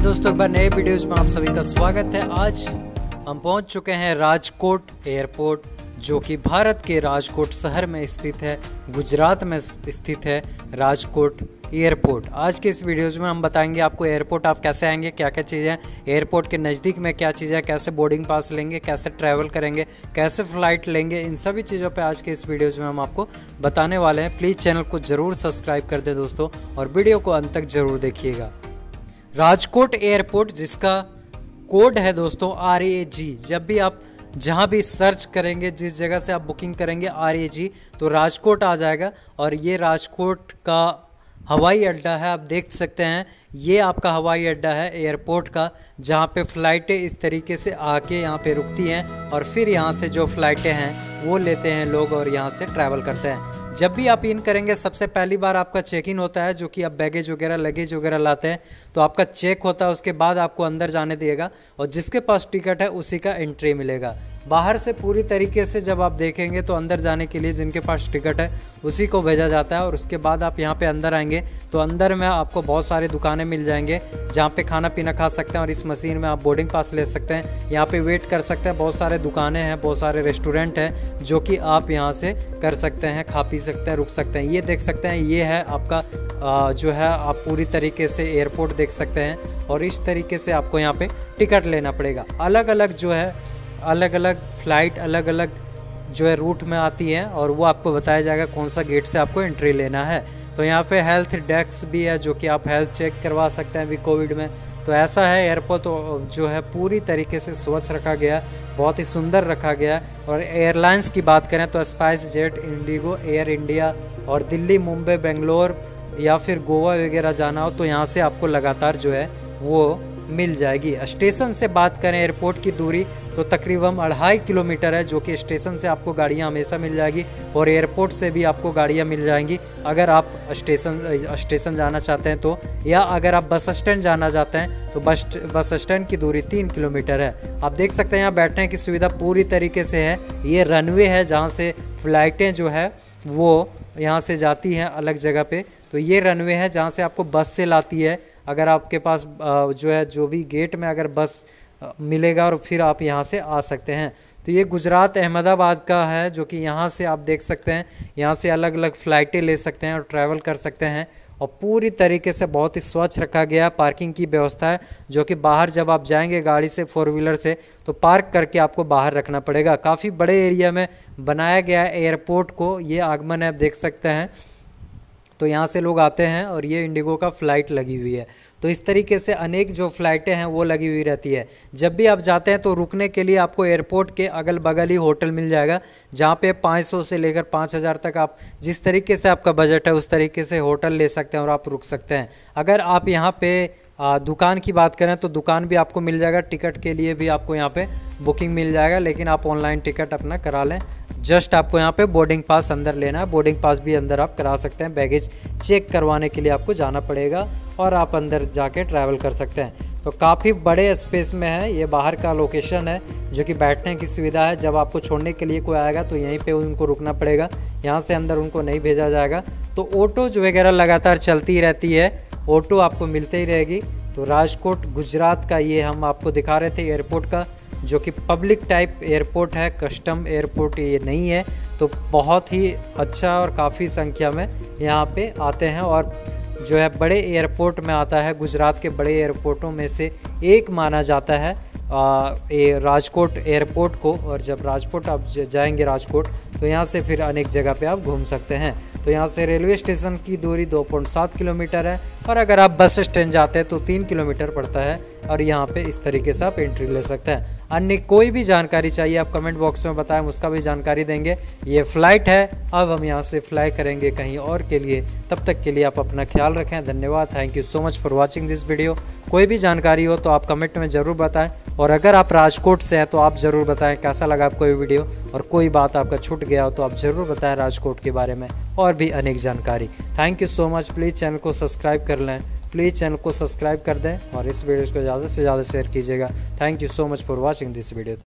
नमस्कार दोस्तों, एक बार नए वीडियोज में आप सभी का स्वागत है। आज हम पहुंच चुके हैं राजकोट एयरपोर्ट, जो कि भारत के राजकोट शहर में स्थित है, गुजरात में स्थित है राजकोट एयरपोर्ट। आज के इस वीडियोज़ में हम बताएंगे आपको एयरपोर्ट आप कैसे आएंगे, क्या क्या चीज़ें एयरपोर्ट के नज़दीक में, क्या चीज़ें, कैसे बोर्डिंग पास लेंगे, कैसे ट्रैवल करेंगे, कैसे फ़्लाइट लेंगे, इन सभी चीज़ों पे आज के इस वीडियोज़ में हम आपको बताने वाले हैं। प्लीज़ चैनल को ज़रूर सब्सक्राइब कर दें दोस्तों, और वीडियो को अंत तक ज़रूर देखिएगा। राजकोट एयरपोर्ट, जिसका कोड है दोस्तों RAG। जब भी आप जहाँ भी सर्च करेंगे, जिस जगह से आप बुकिंग करेंगे RAG, तो राजकोट आ जाएगा। और ये राजकोट का हवाई अड्डा है, आप देख सकते हैं ये आपका हवाई अड्डा है एयरपोर्ट का, जहाँ पे फ़्लाइटें इस तरीके से आके यहाँ पे रुकती हैं और फिर यहाँ से जो फ़्लाइटें हैं वो लेते हैं लोग और यहाँ से ट्रैवल करते हैं। जब भी आप इन करेंगे, सबसे पहली बार आपका चेक इन होता है, जो कि आप बैगेज वगैरह लगेज वगैरह लाते हैं तो आपका चेक होता है। उसके बाद आपको अंदर जाने दिएगा और जिसके पास टिकट है उसी का एंट्री मिलेगा। बाहर से पूरी तरीके से जब आप देखेंगे तो अंदर जाने के लिए जिनके पास टिकट है उसी को भेजा जाता है। और उसके बाद आप यहाँ पे अंदर आएंगे तो अंदर में आपको बहुत सारी दुकानें मिल जाएंगे जहाँ पे खाना पीना खा सकते हैं, और इस मशीन में आप बोर्डिंग पास ले सकते हैं, यहाँ पे वेट कर सकते हैं। बहुत सारे दुकानें हैं, बहुत सारे रेस्टोरेंट हैं जो कि आप यहाँ से कर सकते हैं, खा पी सकते हैं, रुक सकते हैं। ये देख सकते हैं, ये है आपका जो है, आप पूरी तरीके से एयरपोर्ट देख सकते हैं। और इस तरीके से आपको यहाँ पे टिकट लेना पड़ेगा। अलग अलग जो है, अलग अलग फ़्लाइट अलग अलग जो है रूट में आती है, और वो आपको बताया जाएगा कौन सा गेट से आपको एंट्री लेना है। तो यहाँ पे हेल्थ डेस्क भी है, जो कि आप हेल्थ चेक करवा सकते हैं अभी कोविड में। तो ऐसा है एयरपोर्ट जो है पूरी तरीके से स्वच्छ रखा गया, बहुत ही सुंदर रखा गया। और एयरलाइंस की बात करें तो Spice Jet, IndiGo, Air India, और दिल्ली, मुंबई, बेंगलोर या फिर गोवा वगैरह जाना हो तो यहाँ से आपको लगातार जो है वो मिल जाएगी। स्टेशन से बात करें एयरपोर्ट की दूरी तो तकरीबन 2.5 किलोमीटर है, जो कि स्टेशन से आपको गाड़ियां हमेशा मिल जाएगी और एयरपोर्ट से भी आपको गाड़ियां मिल जाएंगी अगर आप स्टेशन जाना चाहते हैं तो। या अगर आप बस स्टैंड जाना चाहते हैं तो बस स्टैंड की दूरी 3 किलोमीटर है। आप देख सकते हैं यहाँ बैठने की सुविधा पूरी तरीके से है। ये रनवे है जहाँ से फ़्लाइटें जो है वो यहाँ से जाती हैं अलग जगह पे। तो ये रनवे है जहाँ से आपको बस से लाती है। अगर आपके पास जो है, जो भी गेट में अगर बस मिलेगा और फिर आप यहाँ से आ सकते हैं। तो ये गुजरात अहमदाबाद का है, जो कि यहाँ से आप देख सकते हैं, यहाँ से अलग अलग फ़्लाइटें ले सकते हैं और ट्रैवल कर सकते हैं। और पूरी तरीके से बहुत ही स्वच्छ रखा गया। पार्किंग की व्यवस्था है, जो कि बाहर जब आप जाएंगे गाड़ी से, 4 व्हीलर से, तो पार्क करके आपको बाहर रखना पड़ेगा। काफ़ी बड़े एरिया में बनाया गया है एयरपोर्ट को। ये आगमन ऐप देख सकते हैं, तो यहाँ से लोग आते हैं और ये इंडिगो का फ़्लाइट लगी हुई है। तो इस तरीके से अनेक जो फ़्लाइटें हैं वो लगी हुई रहती है। जब भी आप जाते हैं तो रुकने के लिए आपको एयरपोर्ट के अगल बगल ही होटल मिल जाएगा, जहाँ पे 500 से लेकर 5000 तक आप जिस तरीके से आपका बजट है उस तरीके से होटल ले सकते हैं और आप रुक सकते हैं। अगर आप यहाँ पे दुकान की बात करें तो दुकान भी आपको मिल जाएगा। टिकट के लिए भी आपको यहाँ पे बुकिंग मिल जाएगा, लेकिन आप ऑनलाइन टिकट अपना करा लें। जस्ट आपको यहाँ पे बोर्डिंग पास अंदर लेना है। बोर्डिंग पास भी अंदर आप करा सकते हैं। बैगेज चेक करवाने के लिए आपको जाना पड़ेगा और आप अंदर जाके ट्रैवल कर सकते हैं। तो काफ़ी बड़े स्पेस में है। ये बाहर का लोकेशन है, जो कि बैठने की सुविधा है। जब आपको छोड़ने के लिए कोई आएगा तो यहीं पे उनको रुकना पड़ेगा, यहाँ से अंदर उनको नहीं भेजा जाएगा। तो ऑटो जो वगैरह लगातार चलती रहती है, ऑटो आपको मिलते ही रहेगी। तो राजकोट गुजरात का ये हम आपको दिखा रहे थे एयरपोर्ट का, जो कि पब्लिक टाइप एयरपोर्ट है, कस्टम एयरपोर्ट ये नहीं है। तो बहुत ही अच्छा और काफ़ी संख्या में यहाँ पे आते हैं, और जो है बड़े एयरपोर्ट में आता है। गुजरात के बड़े एयरपोर्टों में से एक माना जाता है राजकोट एयरपोर्ट को। और जब राजकोट आप जाएंगे राजकोट, तो यहाँ से फिर अनेक जगह पे आप घूम सकते हैं। तो यहाँ से रेलवे स्टेशन की दूरी 2.7 किलोमीटर है, और अगर आप बस स्टैंड जाते हैं तो 3 किलोमीटर पड़ता है। और यहाँ पे इस तरीके से आप एंट्री ले सकते हैं। अन्य कोई भी जानकारी चाहिए आप कमेंट बॉक्स में बताएं, उसका भी जानकारी देंगे। ये फ़्लाइट है, अब हम यहाँ से फ्लाई करेंगे कहीं और के लिए। तब तक के लिए आप अपना ख्याल रखें। धन्यवाद। Thank you so much for watching this video. कोई भी जानकारी हो तो आप कमेंट में ज़रूर बताएं, और अगर आप राजकोट से हैं तो आप ज़रूर बताएं कैसा लगा आपको ये वीडियो, और कोई बात आपका छूट गया हो तो आप ज़रूर बताएं राजकोट के बारे में और भी अनेक जानकारी। Thank you so much. Please channel को सब्सक्राइब कर लें, प्लीज़ चैनल को सब्सक्राइब कर दें, और इस वीडियो को ज़्यादा से ज़्यादा शेयर कीजिएगा। Thank you so much for watching this video.